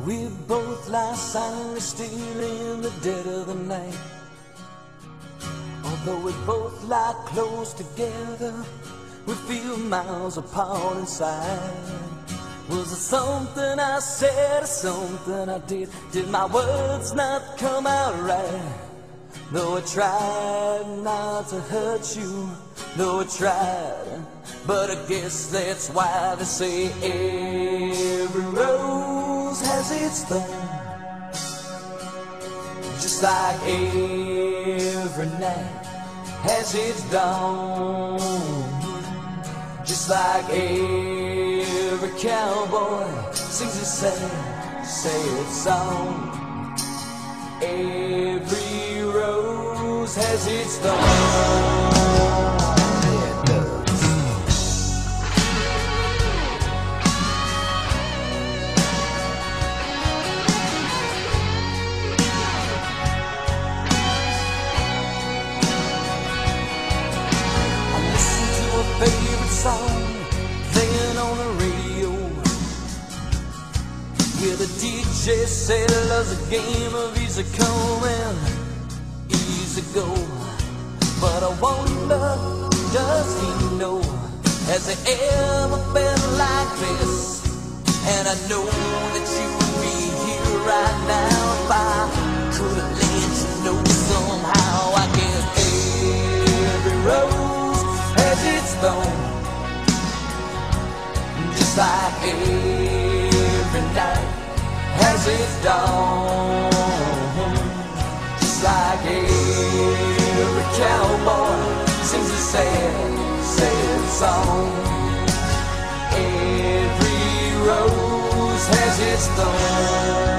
We both lie silently still in the dead of the night. Although we both lie close together, we feel miles apart inside. Was it something I said or something I did? Did my words not come out right? Though I tried not to hurt you, though I tried, but I guess that's why they say every rose has its thorn. Just like every night has its dawn. Just like every cowboy sings a sad song. Every rose has its thorn. It does. I listen to a favorite song playing on the radio, where the DJ said love's a game of easy come and easy go. But I wonder, does he know? Has it ever been like this? And I know that you would be here right now if I could have let you know somehow. I guess every rose has its thorn. Just like every night has its dawn. Just like every cowboy sings a sad song. Every rose has its thorn.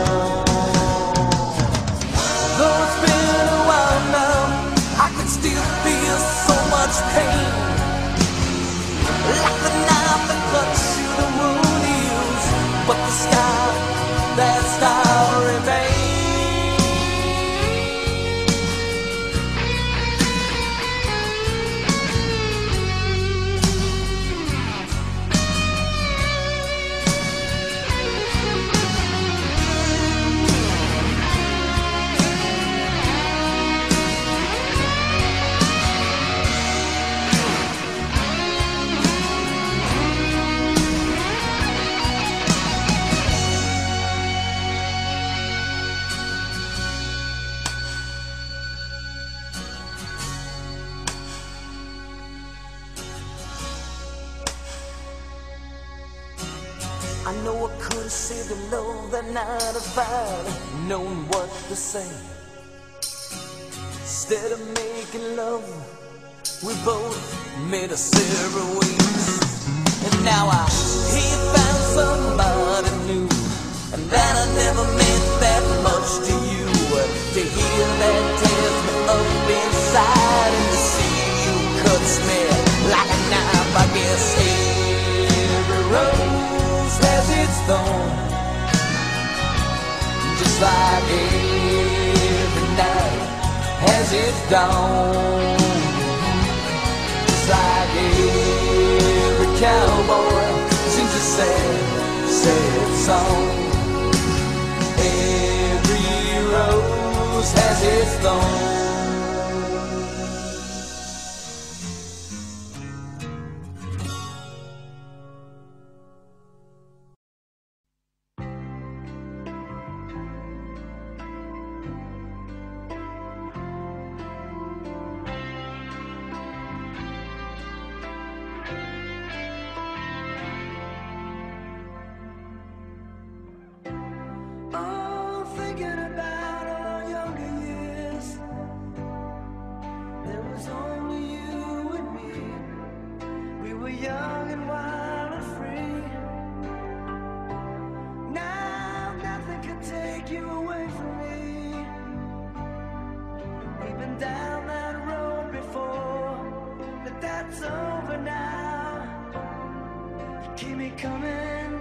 Though it's been a while now, I can still feel so much pain, like the knife that cuts you the wound heals, but the sky, that star remains. I know I could have saved the love that night if I'd known what to say. Instead of making love, we both made a separate ways. And now I hear you found somebody new, and that I never meant that much to you. To hear that tears me up inside, and to see you cuts me like a knife. I guess every rose has its thorn. Just like every night has its dawn. Just like every cowboy sings a sad song. Every rose has its thorn. Thinking about our younger years, there was only you and me. We were young and wild and free. Now nothing can take you away from me. We've been down that road before, but that's over now. You keep me coming